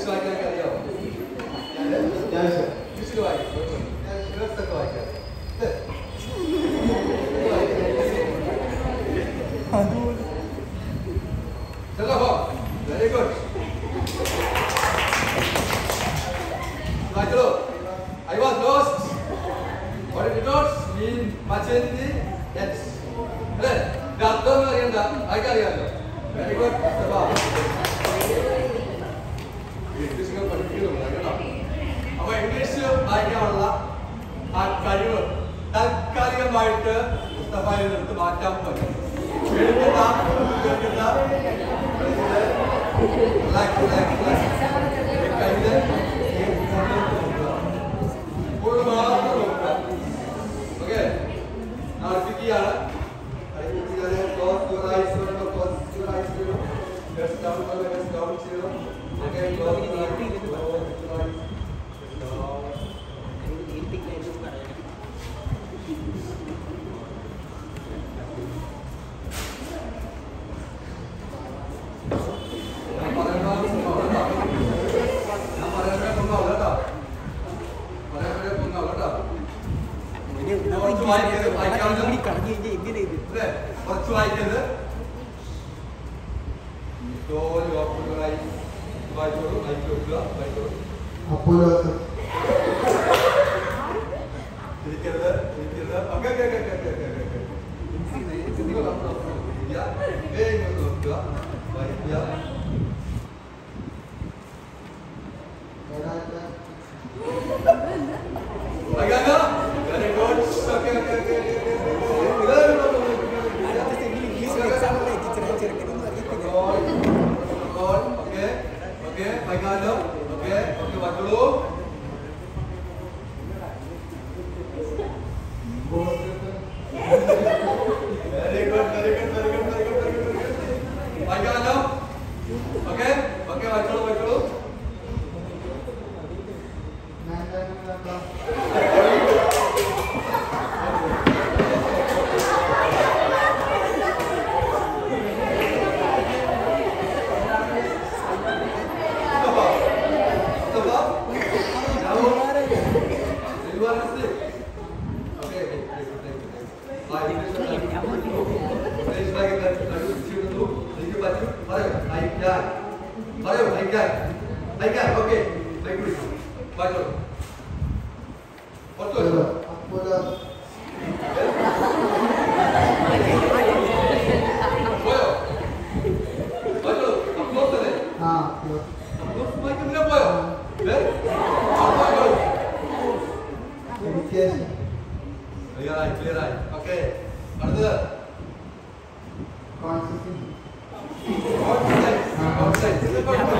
വായിക്കാൻ അറിയാമോ? ലിസ്റ്റ് വായിക്കും. ഇതൊക്കെ വായിക്കാം. ചലോ, വെരി ഗുഡ്. വായിച്ചോ. I was lost. What did it not mean much in the ends? അല്ലേ? ഇത് അർത്ഥം അറിയണ്ട. വായിക്കറിയാമല്ലോ. Very good. ഇംഗ്ലീഷ് പഠിക്കുന്നുണ്ട് കേട്ടോ. അപ്പൊ ഇംഗ്ലീഷ് വായിക്കാനുള്ള ആ കഴിവ് താൽക്കാലികമായിട്ട് മുസ്തഫയിൽ നിന്ന് മാറ്റാൻ പറ്റും. ഓക്കെ, അടുപ്പിക്കുകയാണ്. കുറച്ച് വായിക്കരുത്. വായിച്ചോളൂ, ഇരിക്കരുത്. നോക്കുക, വായിക്കുക. Very good. ഓക്കെ, വൈകാലോ. ഓക്കെ, വായിച്ചോളൂ. Very good. വൈകാലോ. ഓക്കെ, വായിച്ചോളൂ. Clear. Okay. അടുത്തത് outside.